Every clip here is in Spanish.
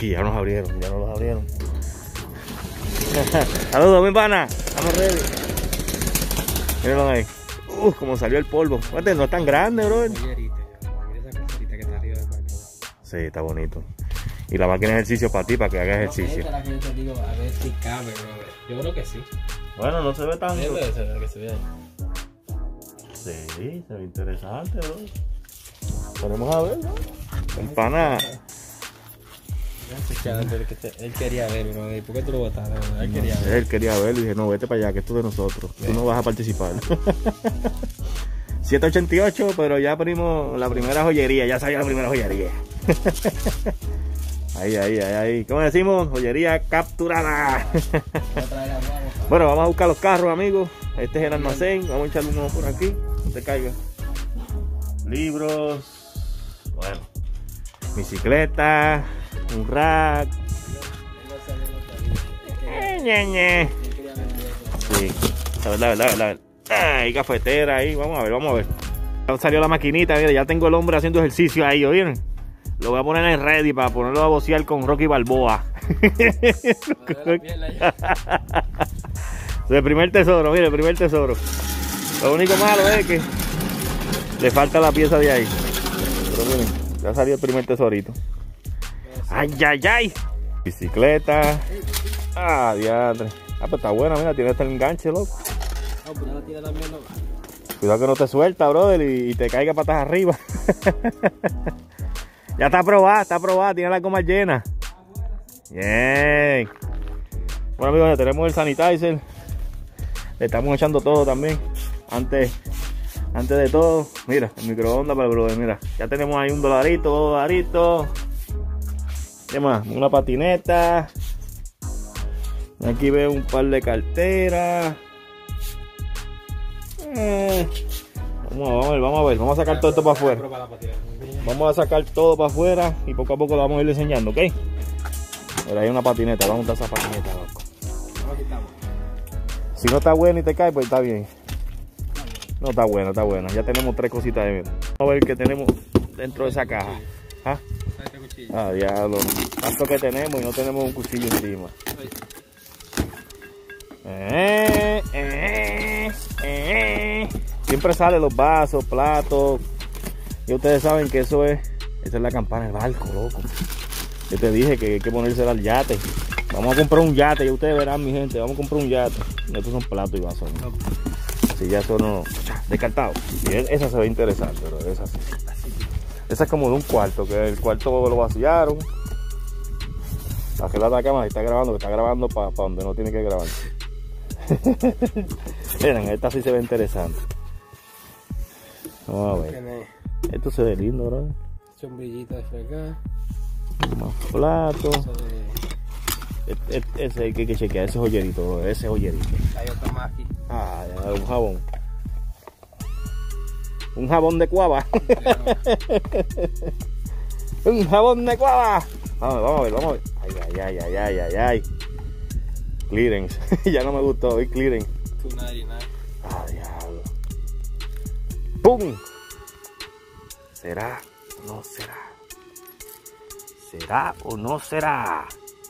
aquí, ya nos abrieron, ya nos los abrieron. Saludos, mi pana. Estamos ready. Mírenlo ahí. Como salió el polvo. Fíjate, no es tan grande, bro. Sí, está bonito. Y la máquina de ejercicio para ti, para que hagas ejercicio. Yo creo que sí. Bueno, no se ve tanto. Que se vea. Sí, se ve interesante, bro. Ponemos a ver, ¿no? El pana. Él quería verlo, ¿no? ¿Por qué tú lo botaste? Él quería verlo y dije, no, vete para allá, que esto es de nosotros. Tú no vas a participar. 788, pero ya abrimos la primera joyería, ya salió la primera joyería. Ahí. ¿Cómo decimos? Joyería capturada. Bueno, vamos a buscar los carros, amigos. Este es el almacén. Vamos a echarle uno por aquí. No te caiga. Libros. Bueno. Bicicleta. Un rack. Sí. La verdad. Hay cafetera ahí. Vamos a ver. Salió la maquinita. Mira, ya tengo el hombre haciendo ejercicio ahí, ¿oyeron? Lo voy a poner en ready para ponerlo a bocear con Rocky Balboa. El primer tesoro, mire, el primer tesoro. Lo único malo es que le falta la pieza de ahí. Pero miren, ya salió el primer tesorito. ¡Ay! Bicicleta. Diadre. Pues está buena, mira, tiene hasta el enganche, loco. Cuidado que no te suelta, brother, y te caiga patas arriba. Ya está aprobada, tiene la goma llena. Bien. Bueno, amigos, ya tenemos el sanitizer. Le estamos echando todo también. Antes de todo, mira, el microondas para el brother, mira. Ya tenemos ahí $1, $2. ¿Qué más? Una patineta. Aquí veo un par de carteras. Vamos a ver. Vamos a sacar todo esto para afuera. Vamos a sacar todo para afuera y poco a poco lo vamos a ir enseñando, ¿ok? Pero hay una patineta, vamos a usar esa patineta, loco. Si no está buena y te cae, pues está bien. No, está buena. Ya tenemos 3 cositas de mí. Vamos a ver qué tenemos dentro de esa caja. Diablo. Tanto que tenemos y no tenemos un cuchillo encima. Siempre salen los vasos, platos. Y ustedes saben que esa es la campana del barco, loco. Yo te dije que hay que ponérsela al yate. Vamos a comprar un yate, ya ustedes verán, mi gente. Vamos a comprar un yate. Estos son platos y vasos. Si ya eso no. Descartado. Y esa se ve interesante, pero esa sí. Esa es como de un cuarto, que el cuarto lo vaciaron. Aquel la cámara está grabando para donde no tiene que grabar. Miren, esta sí se ve interesante. Vamos a ver. Esto se ve lindo, bro. Sombrillita de fregar. Más platos. Ese hay que chequear, ese joyerito, bro. Ese joyerito. Hay otro más aquí. Ya, un jabón. Un jabón de cuava. Un jabón de cuava. Vamos a ver. Ay. Clearance. Ya no me gustó, hoy clearance. Diablo. ¡Pum! ¿Será o no será? ¿Será o no será?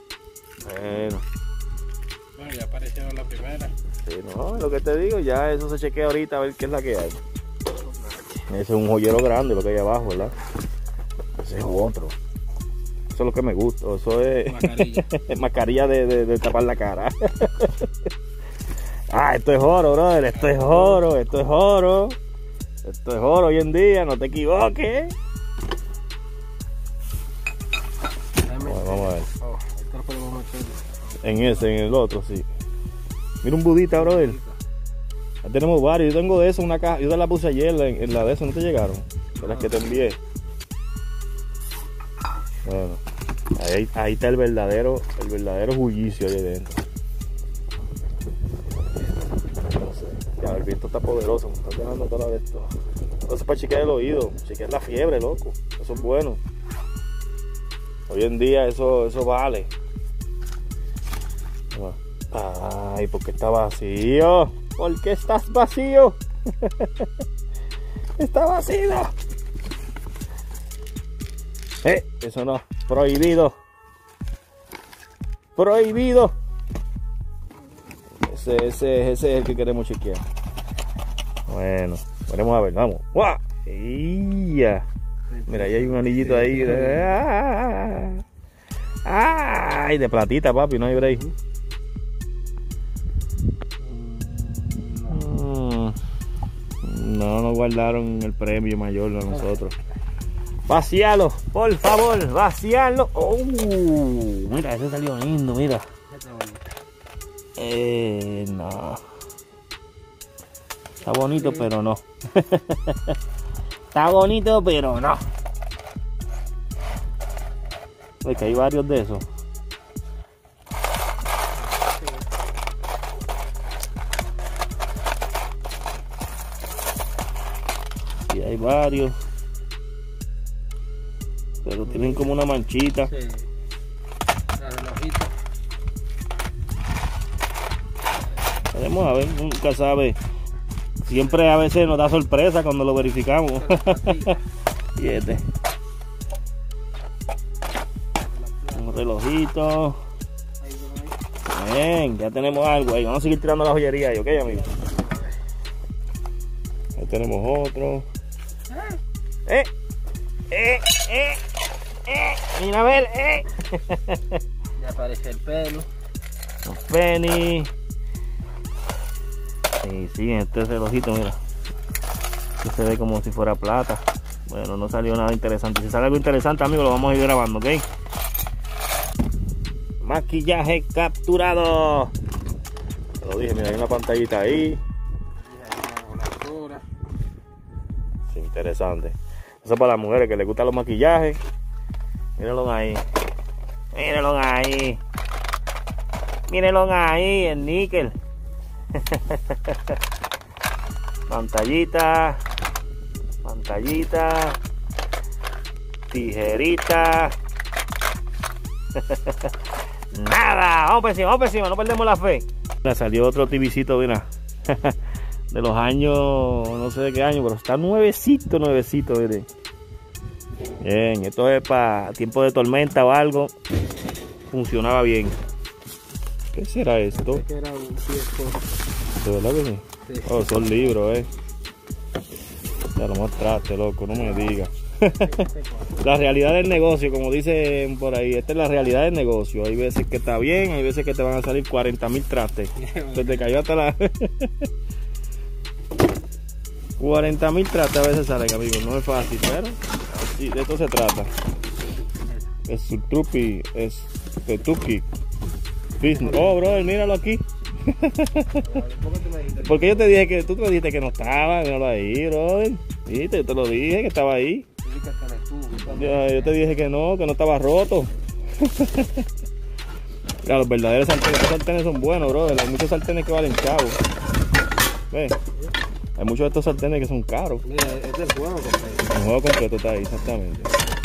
Bueno, ya aparecieron la primera. Sí, no, lo que te digo, ya eso se chequea ahorita a ver qué es la que hay. Ese es un joyero grande lo que hay abajo, ¿verdad? Ese es otro. Eso es lo que me gusta. Eso es mascarilla de tapar la cara. Esto es oro, brother. Esto es oro hoy en día, no te equivoques. Vamos a ver. En el otro, sí. Mira un budita, brother. Ya tenemos varios. Yo tengo de eso, una caja. Yo te la puse ayer en la de eso, ¿no te llegaron? De las que te envié. Bueno, ahí está el verdadero bullicio ahí dentro. No sé. Ya, el viento está poderoso, me está dejando toda de esto. Entonces para chequear el oído, chequear la fiebre, loco. Eso es bueno. Hoy en día eso vale. Ay, ¿por qué está vacío? ¿Por qué estás vacío? Está vacío. Eso no, prohibido. Prohibido. Ese es el que queremos chequear. Bueno, veremos a ver, vamos. ¡Guau! ¡Ya! Mira, ahí hay un anillito ahí. ¡Ay! De platita, papi, no hay break. No nos guardaron el premio mayor a nosotros. Vacialo, por favor, vacialo. Mira, ese salió lindo, mira. No. Está bonito, pero no. Está bonito, pero no. Es que hay varios de esos. Y hay varios. Pero tienen como una manchita. Sí. La relojita. Veremos a ver, nunca sabe. Siempre a veces nos da sorpresa cuando lo verificamos. Y este. Un relojito. Bien, ya tenemos algo ahí. Vamos a seguir tirando la joyería ahí, ¿ok, amigos? Ahí tenemos otro. Mira a ver, Ya aparece el pelo. Los penny. Y sí, este relojito, mira. Que se ve como si fuera plata. Bueno, no salió nada interesante. Si sale algo interesante, amigos, lo vamos a ir grabando, ¿ok? Maquillaje capturado. Te lo dije, mira, hay una pantallita ahí. Sí, interesante. Eso es para las mujeres que les gustan los maquillajes. Mírenlo ahí. Mírenlo ahí. Mírenlo ahí, el níquel. Pantallita. Pantallita. Tijerita. Nada. Vamos por encima, no perdemos la fe. Salió otro TVcito, mira. De los años, no sé de qué año, pero está nuevecito, miren. Bien, esto es para tiempo de tormenta o algo. Funcionaba bien. ¿Qué será esto? Que era un viejo. ¿De verdad que sí? Sí. Oh, son libros, Ya lo mostraste, loco, no me digas. La realidad del negocio, como dicen por ahí, esta es la realidad del negocio. Hay veces que está bien, hay veces que te van a salir 40.000 trastes. Se te cayó hasta la... 40.000 trastes a veces salen, amigos, no es fácil, pero así, de esto se trata. Es su trupi, es Petuki. Oh, brother, míralo aquí. Porque yo te dije que tú me dijiste que no estaba, míralo ahí, brother. ¿Viste? Yo te lo dije que estaba ahí. Yo te dije que no estaba roto. Claro, los verdaderos sartenes, estos sartenes son buenos, brother. Hay muchos sartenes que valen chavos. ¿Ves? Hay muchos de estos sartenes que son caros. Mira, este es el juego completo. El juego completo está ahí, exactamente.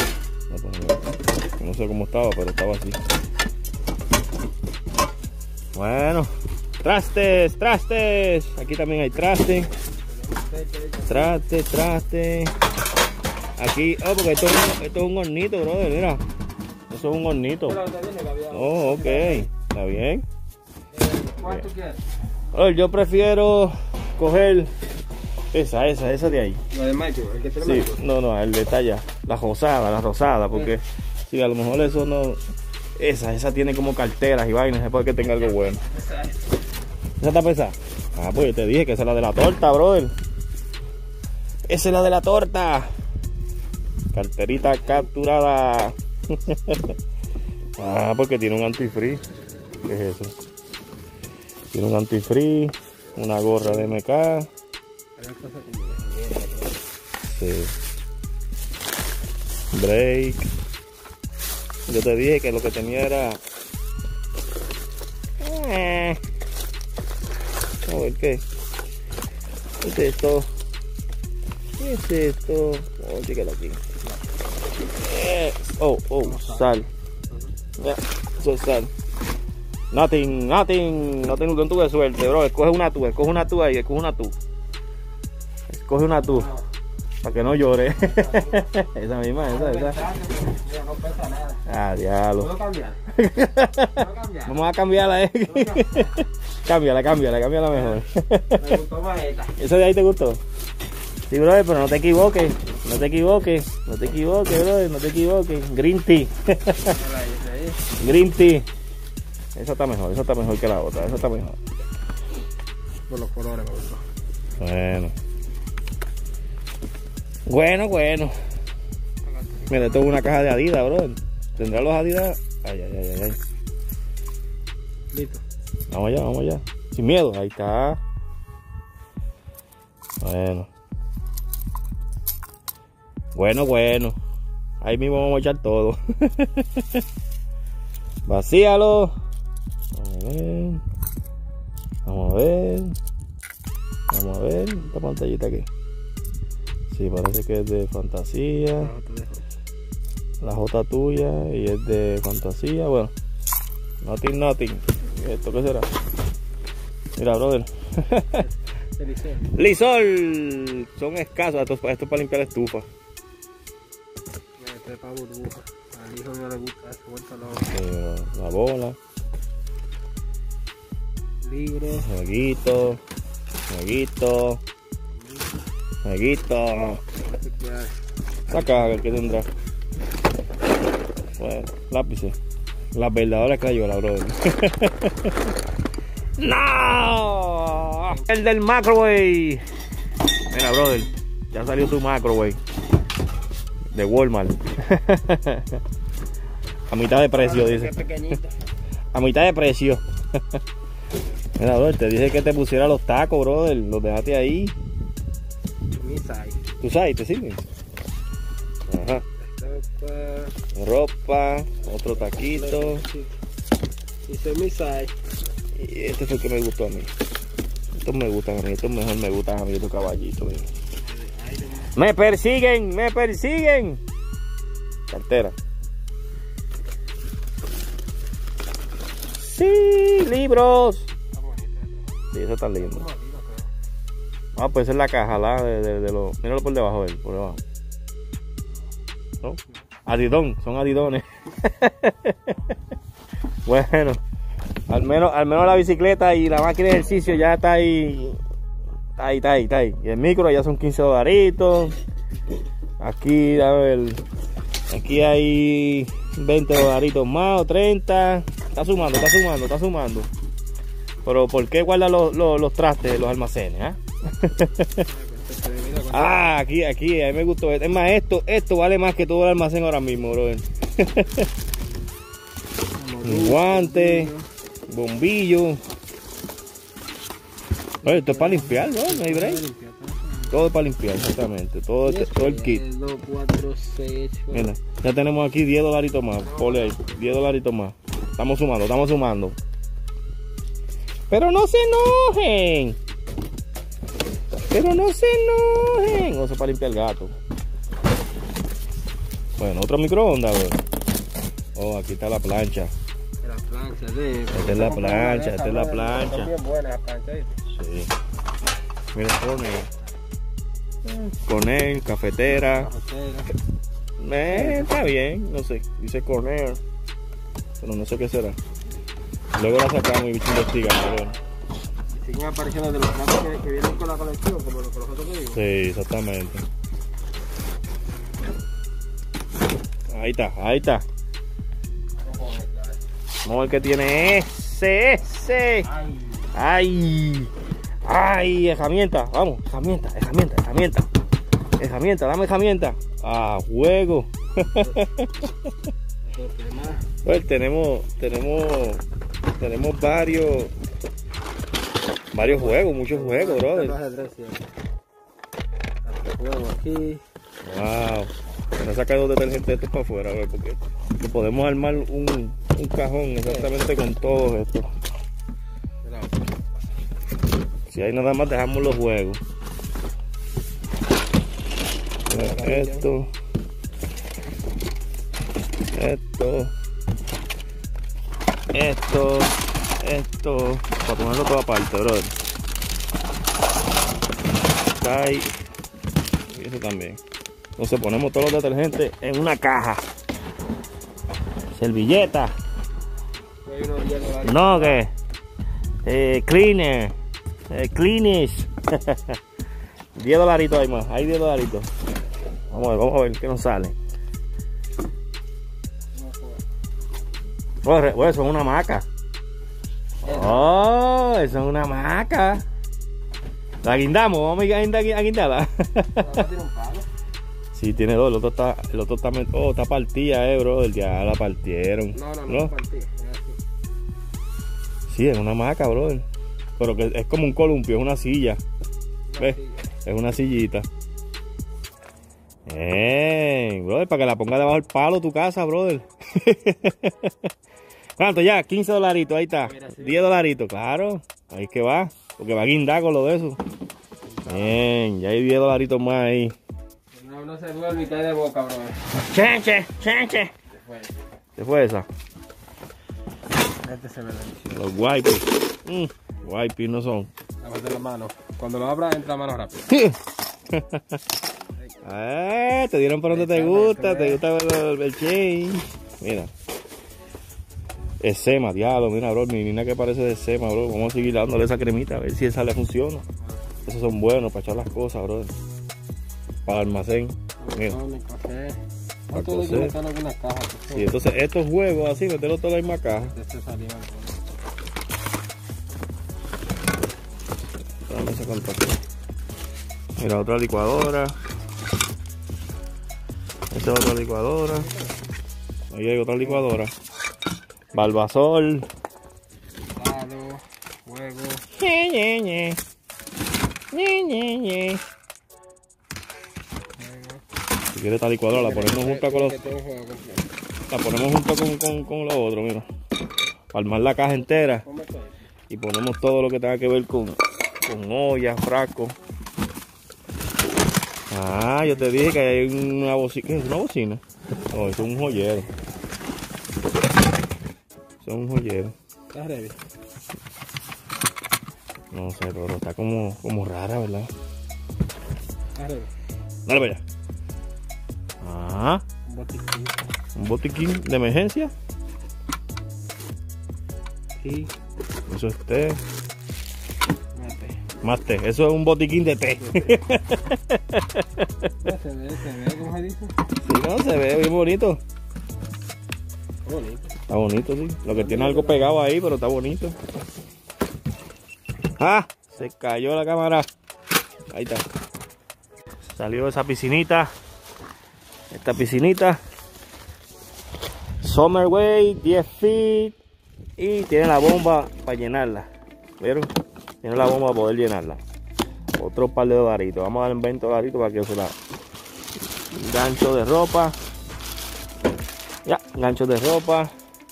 No sé cómo estaba, pero estaba así. Bueno, trastes. Aquí también hay traste. Traste. Aquí, porque esto es un hornito, brother, mira. Eso es un hornito. Oh, ok. Está bien. ¿Cuánto quieres? Yo prefiero coger esa de ahí. La de macho, el que tiene Sí, macho. no, el detalle. La rosada, porque sí, a lo mejor eso no. Esa tiene como carteras y vainas, después que tenga algo bueno. ¿Esa está pesada? Ah, pues yo te dije que esa es la de la torta, brother. Esa es la de la torta. Carterita capturada. Ah, porque tiene un antifreeze. ¿Qué es eso? Tiene un antifreeze, una gorra de MK. Sí. Break. Yo te dije que lo que tenía era... A ver qué. ¿Qué es esto? ¿Qué es esto? Vamos a chequearlo aquí. Sal. Ya, eso es sal. Nothing. No tuve suerte, bro. Escoge una tú ahí, escoge una tú. Para que no llore. Esa misma, esa. No pesa nada. Ah, diablo. ¿Puedo cambiar? ¿Puedo cambiar? Vamos a cambiarla, cámbiala mejor. Me gustó más esta. ¿Eso de ahí te gustó? Sí, brother, pero no te equivoques. No te equivoques, brother, no te equivoques. Green tea. Green tea. Esa está mejor que la otra, esa está mejor. Por los colores me gustó. Bueno. Mira, esto es una caja de Adidas, brother. ¿Tendrá los Adidas? Ay. Listo. Vamos allá. Sin miedo, ahí está. Bueno. Ahí mismo vamos a echar todo. Vacíalo. Vamos a ver. Esta pantallita aquí. Sí, parece que es de fantasía. La J tuya y es de fantasía. Bueno, nothing. ¿Esto qué será? Mira, brother. Lisol. Son escasos. Esto es para limpiar la estufa. Este es para burbuja. Al hijo no le gusta eso. Vuelta La bola. Libros. Jueguito. Saca a ver qué tendrá. Bueno, lápices. Las verdaderas crayolas, brother. ¡No! El del Macrowave. Mira, brother. Ya salió tu Macrowave. De Walmart. A mitad de precio, dice. A mitad de precio. Mira, brother, te dije que te pusiera los tacos, brother. Los dejaste ahí. ¿Tú sabes? ¿Te sirven? Ajá. Ropa, otro taquito. Dice mi size. Y este fue el que me gustó a mí. Estos me gustan a mí, estos mejor me gustan a mí, estos caballitos. Mira. ¡Me persiguen! Cartera. Sí, libros. Sí, eso está lindo. Ah, pues esa es la caja, de los... Míralo por debajo, por debajo. ¿No? Adidón, son adidones. Bueno, al menos la bicicleta y la máquina de ejercicio ya está ahí. Está ahí. Y el micro ya son $15. Aquí, a ver, aquí hay $20 más o 30. Está sumando. Pero ¿por qué guarda los trastes de los almacenes? Aquí, a mí me gustó. Es más, esto vale más que todo el almacén ahora mismo, bro. Guante, bombillo. Oye, esto es para limpiar, ¿no? No hay break. Todo es para limpiar, exactamente. Todo el kit. 2, 4, 6. Mira, ya tenemos aquí $10 más. Ponle ahí, $10 más. Estamos sumando. Pero no se enojen. Eso es para limpiar el gato. Bueno, otro microondas, güey. Oh, aquí está la plancha. Esta es la plancha. Son bien buenas las planchas. Sí. Mira, Cornell, cafetera. Está bien, no sé. Dice Cornell. Pero no sé qué será. Luego la sacamos y bicho investiga, pero... Siguen apareciendo de los platos que vienen con la colección, como los otros que digo. Sí, exactamente. Ahí está. Vamos a ver qué tiene ese. Ay, herramienta. Vamos, herramienta. Dame herramienta. Ah, juego. Pues tenemos varios juegos, muchos juegos, brother. Aquí. Wow. Me saca dos detergentes estos para afuera, a ver, porque podemos armar un cajón exactamente con todo esto. Si ahí nada más dejamos los juegos. Esto. Para ponerlo todo aparte, brother. Está ahí. Y eso también. Entonces ponemos todos los detergentes en una caja. Servilleta. Hay unos $10. No, que. Cleaner. Cleanish. $10 hay más. Hay $10. Vamos a ver qué nos sale. Oh, eso es una hamaca. Oh, eso es una hamaca. La guindamos, vamos a guindarla. ¿Tiene un palo? Sí, tiene dos. El otro está partida, brother. Ya la partieron. No partí. Sí, es una hamaca, brother. Pero que es como un columpio, es una silla. ¿Ves? Es una sillita. Brother, para que la ponga debajo del palo tu casa, brother. ¿Cuánto ya? $15, ahí está. $10, claro. Ahí es que va. Porque va a guindar con lo de eso. Bien, ya hay $10 más ahí. No se duerme y cae de boca, brother. Chenche. ¿Se fue esa? Este se ve delicioso. Los wipes. Wipes no son. Lávate la mano. Cuando lo abra, entra a mano rápido. Te dieron por donde te gusta el chain. Mira. Eczema, diablo, mira, bro, mi nina que parece de eczema, bro. Vamos a seguir dándole esa cremita a ver si esa le funciona. Esos son buenos para echar las cosas, bro. Para el almacén. Mira. Café. Para Todo cocer. está en algunas cajas. Sí, entonces estos huevos así, meterlos todos en la misma caja. Dame esa carta aquí. Mira, otra licuadora. Esta es otra licuadora. Ahí hay otra licuadora. Balbasol. Helado, huevo. Si quieres esta licuadora la ponemos junto con los. La ponemos junto con los otros, mira. Para armar la caja entera. Y ponemos todo lo que tenga que ver con ollas, frascos. Ah, yo te dije que hay una bocina. ¿Qué es una bocina? No, eso es un joyero. Eso es un joyero. ¿Está ready? No sé, pero está como rara, ¿verdad? ¿Está ready? Dale para allá. Ah, Un botiquín. un botiquín de emergencia. Sí. Eso es té. Mate. Más té. Eso es un botiquín de té. Se ve, ¿cómo se dice? Sí, no, se ve bien bonito. Bonito. Está bonito, sí. Lo que tiene algo pegado ahí, pero está bonito. ¡Ah! Se cayó la cámara. Ahí está. Salió esa piscinita. Esta piscinita. Summerway, 10 feet. Y tiene la bomba para llenarla. ¿Vieron? Tiene la bomba para poder llenarla. Otro par de $. Vamos a dar $20 para que se la... Gancho de ropa. Ya, gancho de ropa.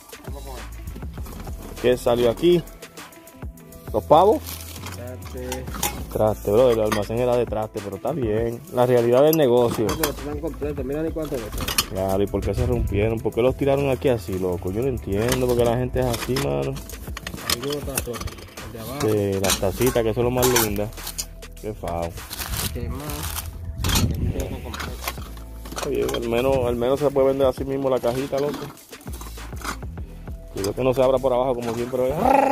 ¿Qué salió aquí? Los pavos. Traste, bro, el almacén era de traste, pero está bien. La realidad del negocio. Están completos, mira ni cuánto es. Claro, ¿y por qué se rompieron? ¿Por qué los tiraron aquí así, loco? Yo no entiendo porque la gente es así, mano. Sí, las tacitas, que son lo más lindas. Qué fao. ¿Qué más? Oye, al menos se puede vender así mismo la cajita, loco. Cuidado que no se abra por abajo como siempre.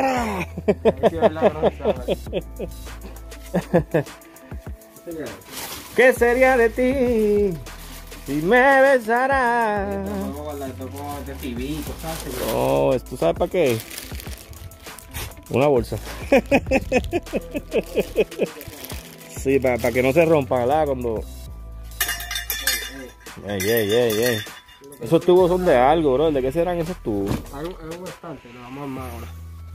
¿Qué sería de ti si me besaras? No, ¿tú sabes para qué? Una bolsa. Sí, para que no se rompa, ¿verdad? Cuando... Ey. Esos tubos son de algo, bro. ¿De qué serán esos tubos? Hay un estante, lo vamos a armar ahora.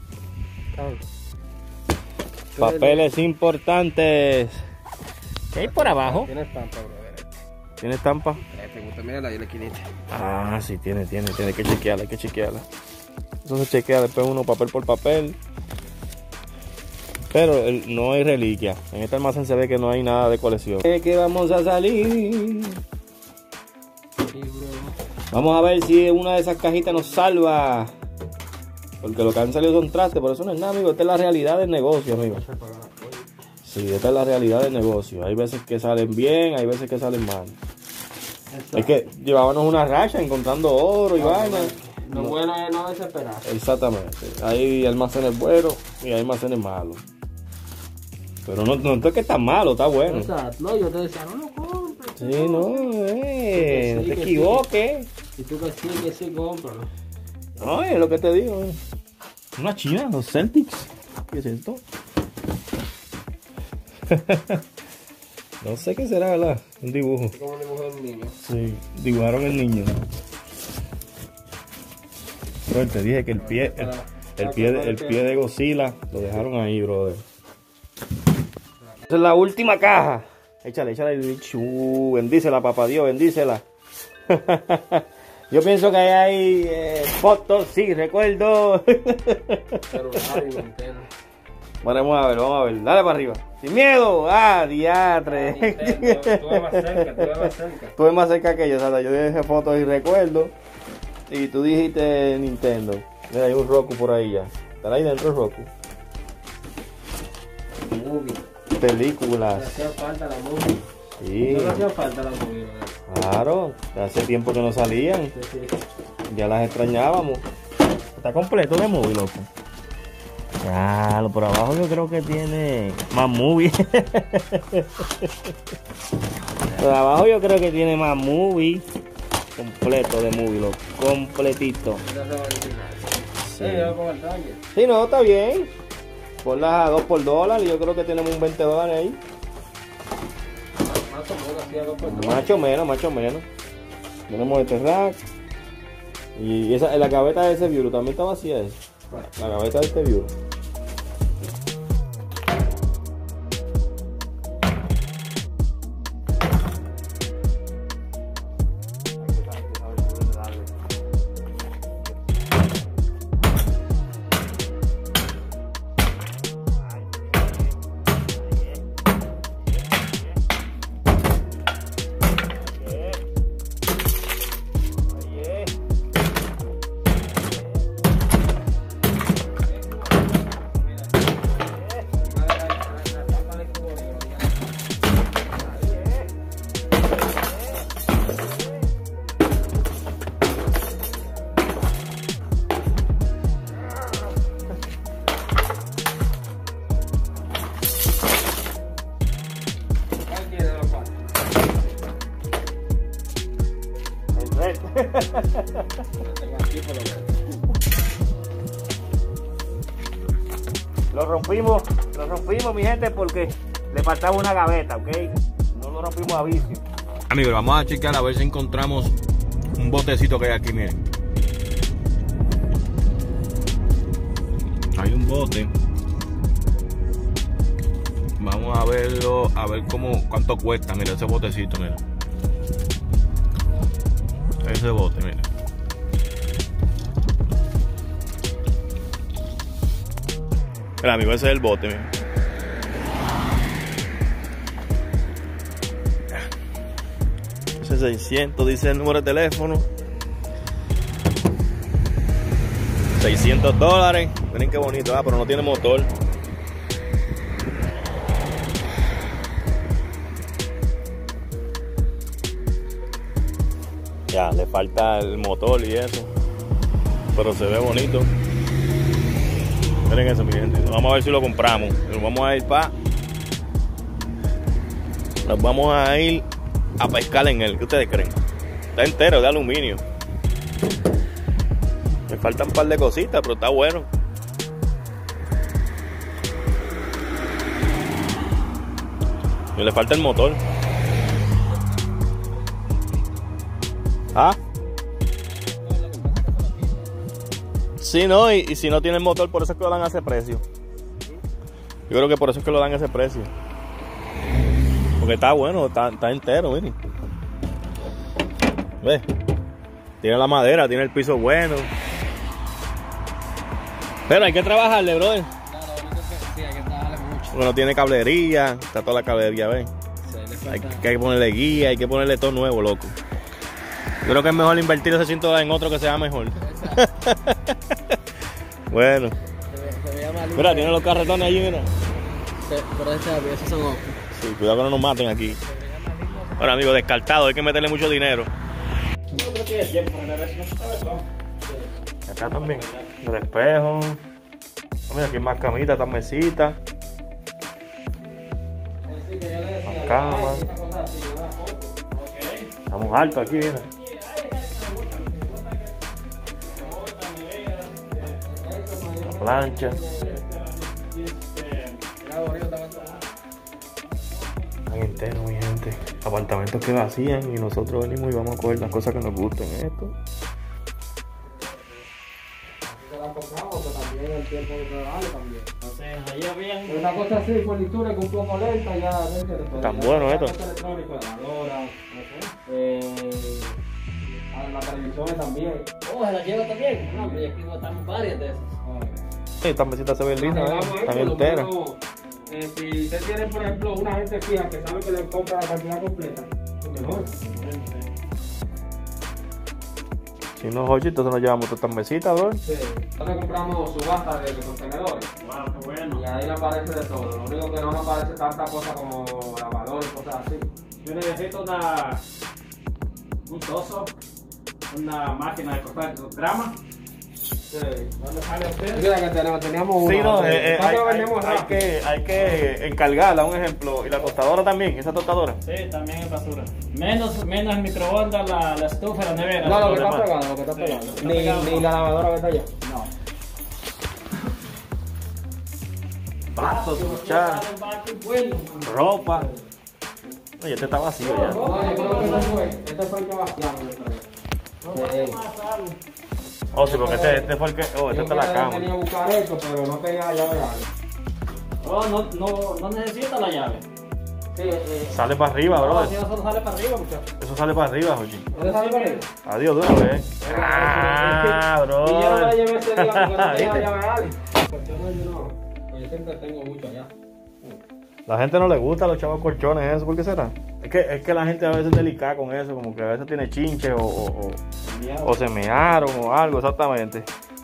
Papeles importantes. ¿Qué hay por abajo? Tiene estampa, bro. ¿Tiene estampa? Te gusta, mira la esquinita. Ah, sí, tiene que chequearla, Eso se chequea después uno papel por papel. Pero no hay reliquia. En este almacén se ve que no hay nada de colección. Que vamos a salir. Vamos a ver si una de esas cajitas nos salva. Porque lo que han salido son trastes, pero eso no es nada, amigo. Esta es la realidad del negocio, amigo. Sí, esta es la realidad del negocio. Hay veces que salen bien, hay veces que salen mal. Es que llevábamos una racha encontrando oro y vaina. Lo bueno es no desesperar. Exactamente. Hay almacenes buenos y hay almacenes malos. Pero no es que está malo, está bueno. Exacto. No, yo te decía, no lo compres. Sí, no, no te equivoques. Y tú que sí, cómpralo. No, es lo que te digo. Una china, los Celtics. ¿Qué es esto? No sé qué será, ¿verdad? Un dibujo. Como dibujo del niño. Sí, dibujaron el niño. Pero te dije que el pie de Godzilla lo dejaron ahí, brother. Esa es la última caja. Échale el bicho. Bendícela, papá Dios, bendícela. Yo pienso que ahí hay fotos, sí, recuerdo. Vamos a ver, dale para arriba. Sin miedo, diatre. Estuve más cerca. Estuve más cerca que yo, ¿sabes? Yo dije fotos y recuerdo. Y tú dijiste Nintendo. Mira, hay un Roku por ahí ya. ¿Está ahí dentro el Roku? Movie. Películas. Le hacía falta la movie. Sí. No le hacía falta la movie, ¿verdad? Claro, hace tiempo que no salían. Sí. Ya las extrañábamos. Está completo de movie, loco. Claro, por abajo yo creo que tiene más movie. Por abajo yo creo que tiene más movie. Completo de movie, loco. Completito. Sí, yo con el taller. Sí, no, está bien. Ponlas a 2 por dólar y yo creo que tenemos un $20 ahí. Más o menos, así a 2 por 2. Más o menos. Tenemos este rack. Y esa, la gaveta de ese bureau también está vacía. La gaveta de este bureau. Lo rompimos mi gente porque le faltaba una gaveta, ¿ok? No lo rompimos a vicio. Amigos, vamos a checar a ver si encontramos un botecito que hay aquí, miren. Hay un bote. Vamos a verlo, a ver cuánto cuesta. Mira ese botecito, mira. Ese bote, mira. Mira, amigo, ese es el bote, mira. Ese es 600, dice el número de teléfono. $600. Miren qué bonito, pero no tiene motor. Ya, le falta el motor y eso. Pero se ve bonito. Miren eso, mi gente. Vamos a ver si lo compramos. Nos vamos a ir Nos vamos a ir a pescar en él. ¿Qué ustedes creen? Está entero de aluminio. Me faltan un par de cositas, pero está bueno. Y le falta el motor. ¿Ah? Sí, no, y si no tiene el motor, por eso es que lo dan a ese precio. Yo creo que por eso es que lo dan a ese precio. Porque está bueno, está entero, miren. ¿Ves? Tiene la madera, tiene el piso bueno. Pero hay que trabajarle, brother. Sí, hay que trabajarle mucho. Bueno, tiene cablería, está toda la cablería, ¿ves? Sí, Hay que ponerle guía, hay que ponerle todo nuevo, loco. Yo creo que es mejor invertir ese $100 en otro que sea mejor. Bueno. Mira, tiene los carretones allí, mira. Pero esos son ojos. Sí, cuidado que no nos maten aquí. Bueno, amigo, descartado, hay que meterle mucho dinero. Acá también. El espejo. Mira, aquí hay más camitas, estas mesitas. Más camas. Estamos altos aquí, mira. La plancha. Están enteros, mi gente. Apartamentos que vacían y nosotros venimos y vamos a coger las cosas que nos gusten. Esto. El tiempo de trabajo también. Entonces, ahí había Una cosa así, fornitura que un poco lenta, ya. Tan bueno esto. Electrónico, lavadora, las televisiones también. Oh, se la lleva también. No, pero aquí botamos varias de esas. Sí, estas mesitas se ven lindas, están enteras. Si usted tiene, por ejemplo, una gente fija que sabe que le compra la cantidad completa, mejor. Si no, Jochi, entonces nos llevamos todas estas mesitas, bro. Sí. Nosotros compramos subasta de contenedores. Wow, qué bueno. Y ahí le aparece de todo. Lo único que no nos aparece tanta cosa como lavador y cosas así. Yo necesito un toso, una máquina de cortar grama. Sí. ¿Dónde sale usted? Mira que teníamos una. Sí, no, hay hay que encargarla, un ejemplo. Y la tostadora también, esa tostadora. Sí, también es basura. Menos el microondas, la estufa, la nevera. No, lo que todo está demás. pegado, lo que está Sí, pegado. lo que está pegado, Ni no. la lavadora que está allá. No. Vasos, cucharas, Sale un vaso bueno, mano. ropa. Oye, este está vacío ya. No, yo creo que no fue. Este fue el que vaciamos, yo creo. Oh, sí, porque este fue el que. Oh, este está la cama. Tenía que buscar esto, pero no tenía la llave. Oh, no necesita la llave. Sí, Sale para arriba, No, bro. si no solo sale para arriba, muchachos. Eso sale para arriba, Jochi. ¿dónde sale para ahí? Adiós, de una vez. Ah, bro. Y yo no la llevé ese día porque no tenía la ¿Viste? llave a alguien. Yo siempre tengo mucho allá. La gente no le gusta los chavos colchones, eso, ¿por qué será? Es que la gente a veces es delicada con eso, como que a veces tiene chinche o se mearon o algo, exactamente.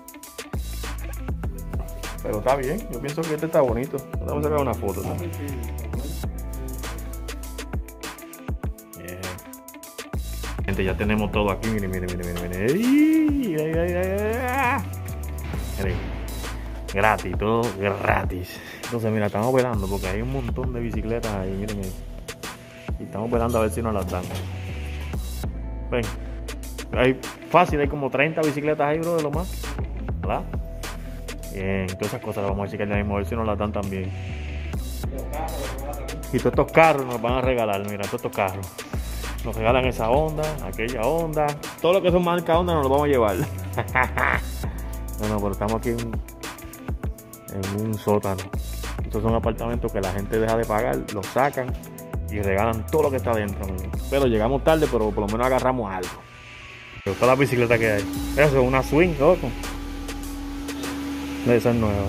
Pero está bien, yo pienso que este está bonito. Vamos a sacar una foto también. Bien. Gente, ya tenemos todo aquí, miren. Miren, gratis, todo gratis. Entonces, mira, estamos velando porque hay un montón de bicicletas ahí, miren ahí. Y estamos velando a ver si nos las dan. Ven, hay como 30 bicicletas ahí, bro, de lo más. ¿Verdad? Bien, todas esas cosas las vamos a checar ya mismo, a ver si nos las dan también. Y todos estos carros nos van a regalar, mira, todos estos carros. Nos regalan esa Honda, aquella Honda. Todo lo que son marca Honda nos lo vamos a llevar. Bueno, pero estamos aquí en un sótano. Estos son apartamentos que la gente deja de pagar, los sacan y regalan todo lo que está adentro. Pero llegamos tarde, pero por lo menos agarramos algo. Me gusta la bicicleta que hay. Eso es una swing, loco. De esas nuevas.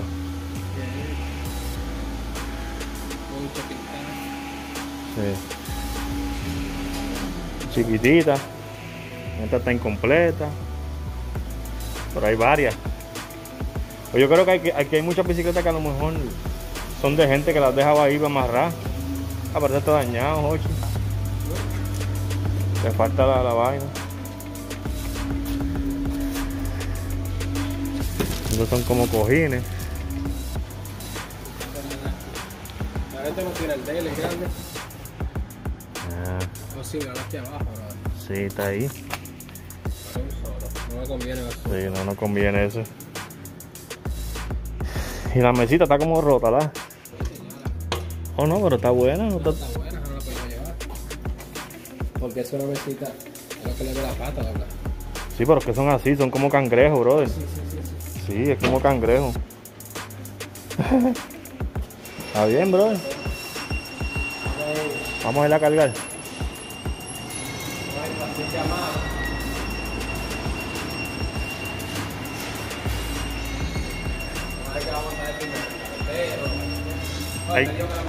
Sí. Chiquitita. Esta está incompleta. Pero hay varias. Pues yo creo que aquí hay muchas bicicletas que a lo mejor son de gente que las dejaba ahí para amarrar. Aparte está dañado, Jochi. Le falta la vaina. Estos son como cojines. Este no tiene el de él, es grande. Ah, No, sí, mira aquí abajo, bro. sí, está ahí. No me conviene eso. Sí, no nos conviene eso. Y la mesita está como rota, ¿verdad? Oh, no, pero está buena. No está... Está buena, no la podemos llevar. Porque es una mesita, es lo que le ve la pata, ¿verdad? Sí, pero es que son así, son como cangrejos, brother. Sí, es como cangrejo. Está bien, brother. Vamos a ir a cargar. Ahí.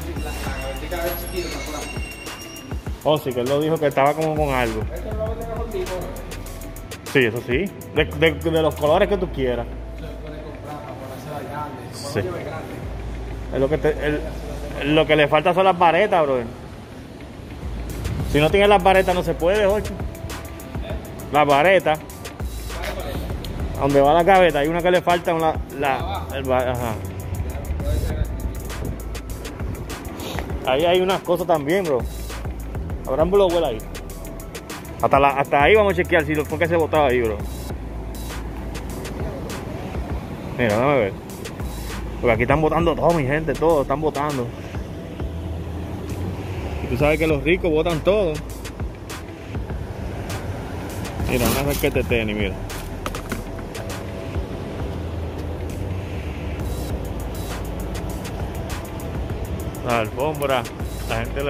Oh, sí, que él lo dijo que estaba como con algo. Sí, eso sí. De los colores que tú quieras. Sí. Es lo que le falta son las varetas, bro. Si no tienes las varetas no se puede, Jochi. Las varetas. donde va la gaveta, hay una que le falta ajá. Ahí hay unas cosas también, bro. Habrán blower ahí. Hasta ahí vamos a chequear si fue que se botaba ahí, bro. Mira, déjame ver. Porque aquí están botando todo, mi gente, todo, están botando. Y tú sabes que los ricos botan todo. Mira, una raqueta de tenis, mira. La alfombra, la gente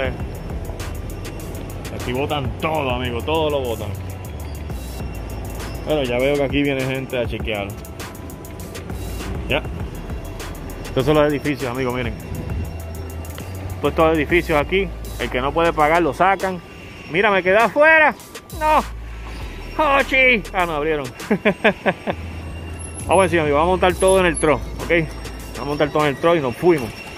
aquí botan todo, amigo, todo lo botan. Bueno, ya veo que aquí viene gente a chequear. Ya. Estos son los edificios, amigos, miren. Todos estos edificios aquí, el que no puede pagar lo sacan. Mira, me quedé afuera. No. ¡Ochi! Ah, no abrieron. Vamos a decir, amigos, vamos a montar todo en el truck, ¿ok? Vamos a montar todo en el truck y nos fuimos.